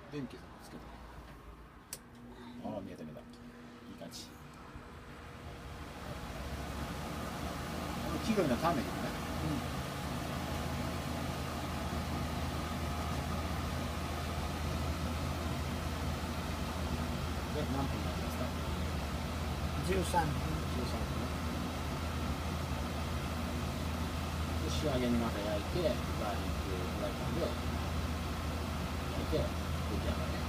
電気つけた。ああ、見えた見えた。いい感じ。黄色いのターメリックね。で、何分になりますか ？13分。 で、仕上げにまた焼いて、ガーリックフライパンで焼いて、出来上がり。